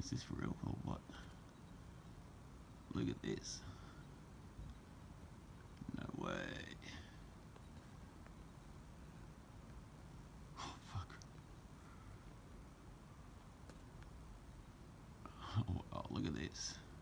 Is this real or what? Look at this. No way. Oh, fuck. Oh, wow, look at this.